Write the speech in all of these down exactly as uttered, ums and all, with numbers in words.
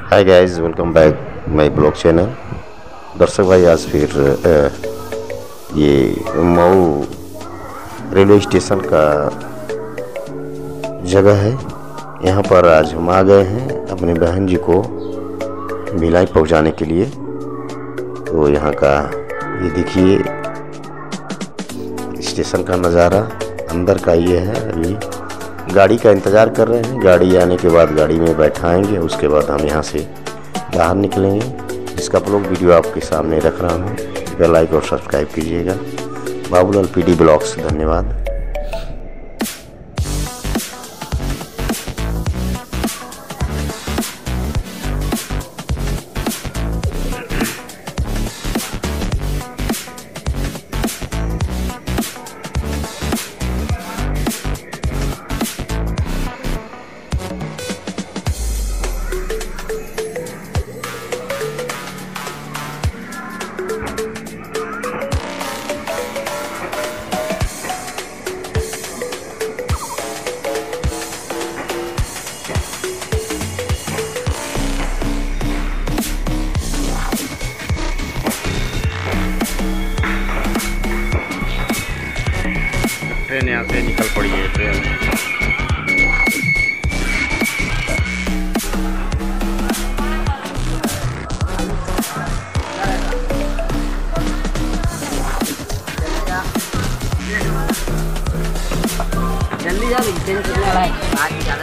Hi guys, welcome back my vlog channel. दर्शक भाई, आज फिर आ, ये मऊ रेलवे स्टेशन का जगह है। यहाँ पर आज हम आ गए हैं अपने बहन जी को भिलाई पहुँचाने के लिए। तो यहाँ का ये देखिए स्टेशन का नज़ारा, अंदर का ये है। अभी गाड़ी का इंतज़ार कर रहे हैं, गाड़ी आने के बाद गाड़ी में बैठाएंगे, उसके बाद हम यहाँ से बाहर निकलेंगे। इसका ब्लॉग वीडियो आपके सामने रख रहा हूँ, कृपया लाइक और सब्सक्राइब कीजिएगा। बाबूलाल पीडी ब्लॉग्स, धन्यवाद। ट्रेन यहाँ से निकल पड़ी है। ट्रेन जल्दी जा, ट्रेन चलने वाला है। आज ज़्यादा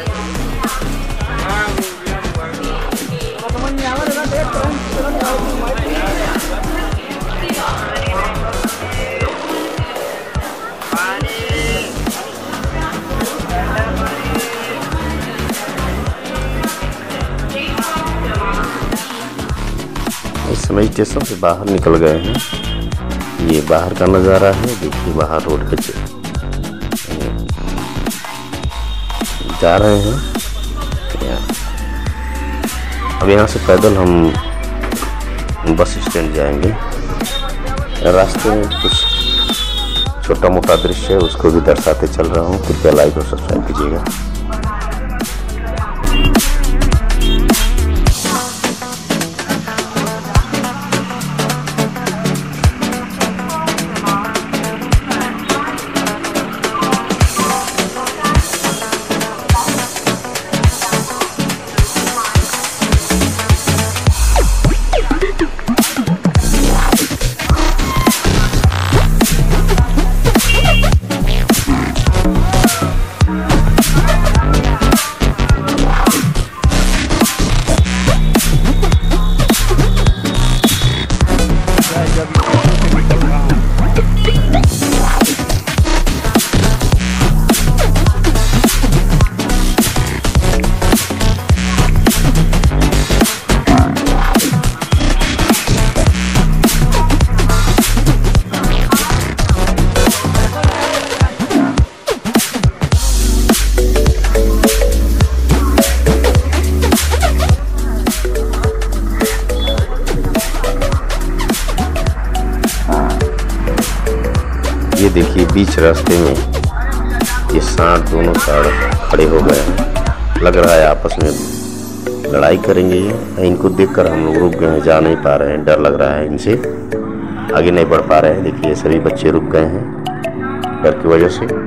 इस समय स्टेशन से बाहर निकल गए हैं। ये बाहर का नज़ारा है, देखिए बाहर रोड पे जा रहे हैं। अब यहाँ से पैदल हम बस स्टैंड जाएंगे। रास्ते में कुछ छोटा मोटा दृश्य है, उसको भी दर्शाते चल रहा हूँ। कृपया लाइक और सब्सक्राइब कीजिएगा। ये देखिए बीच रास्ते में ये सांड, दोनों सांड खड़े हो गए हैं। लग रहा है आपस में लड़ाई करेंगे। ये इनको देखकर हम लोग रुक गए हैं, जा नहीं पा रहे हैं, डर लग रहा है इनसे, आगे नहीं बढ़ पा रहे हैं। देखिए सभी बच्चे रुक गए हैं डर की वजह से।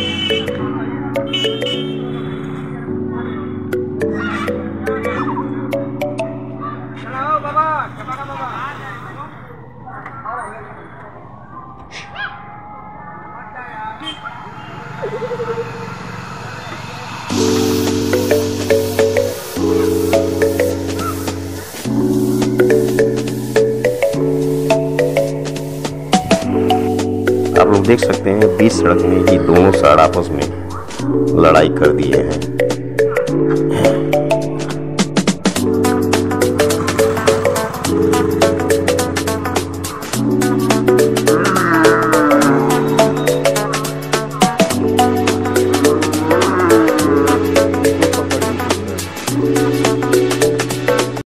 आप लोग देख सकते हैं बीच सड़क में ये दोनों साइड आपस में लड़ाई कर दिए हैं।